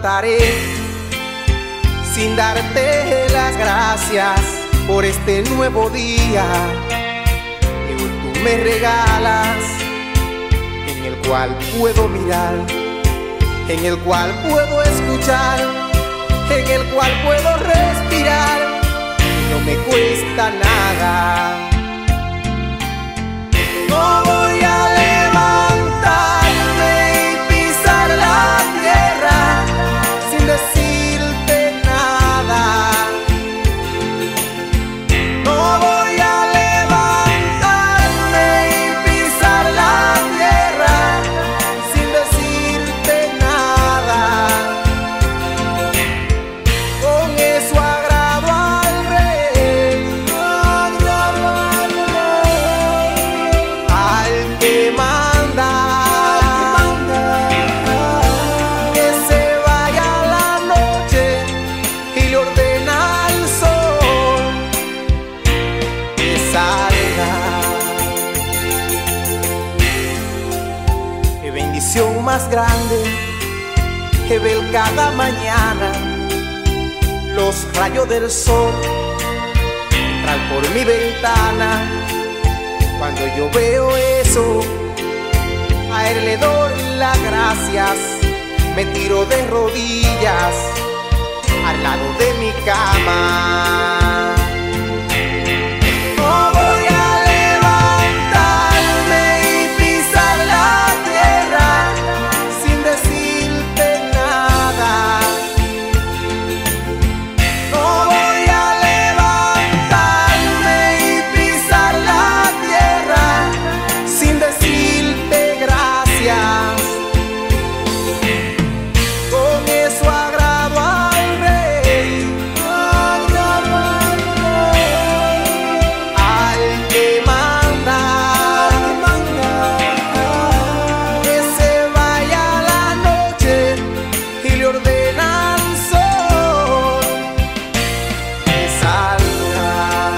levantaré sin darte las gracias por este nuevo día que hoy tú me regalas, en el cual puedo mirar, en el cual puedo escuchar, en el cual puedo respirar, y no me cuesta nada. No voy a levantarme y pisar la tierra sin decirte nada. No voy a levantarme y pisar la tierra sin decirte nada. Con eso agrado al Rey, al que manda, que se vaya la noche y le ordena al sol que salga. Qué bendición más grande que ver cada mañana los rayos del sol entrar por mi ventana. Cuando yo veo eso, a él le doy las gracias, me tiro de rodillas al lado de mi cama. No voy a levantarme y pisar la tierra sin decirte nada. No voy a levantarme y pisar la tierra sin decirte gracias. Con eso agrado al Rey, al que manda, que se vaya la noche y le ordena al sol que salga.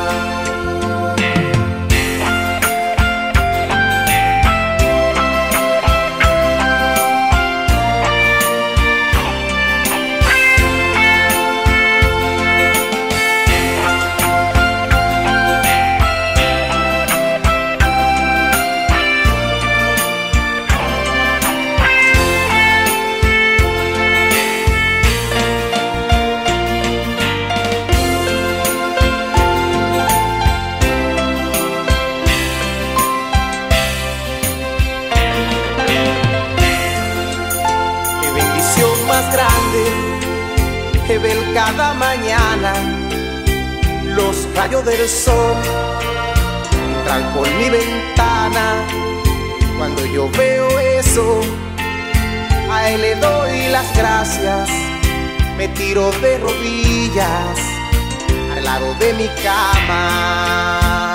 Qué bendición más grande que ver cada mañana los rayos del sol entrar por mi ventana. Cuando yo veo eso, a él le doy las gracias, me tiro de rodillas al lado de mi cama.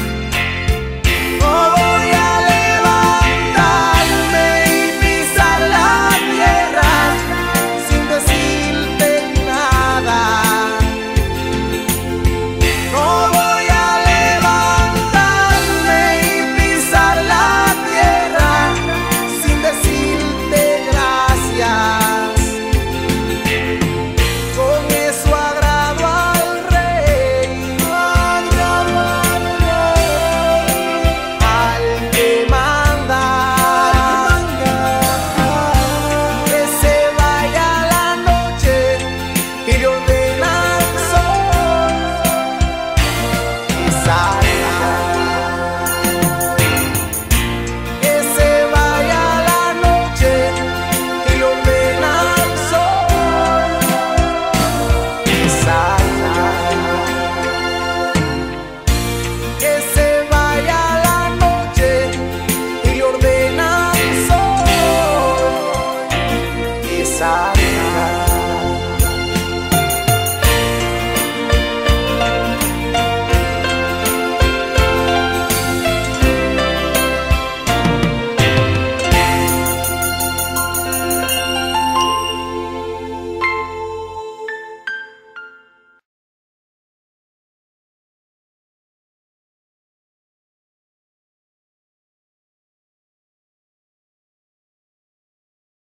No voy a levantarme y pisar la tierra sin decirte nada. No voy a levantarme y pisar la tierra sin decirte gracias. Con eso agrado al Rey, al que manda, que se vaya la noche y le ordena al sol que salga. Que se vaya la noche y le ordena al sol que salga. Que se vaya la noche y le ordena al sol que salga.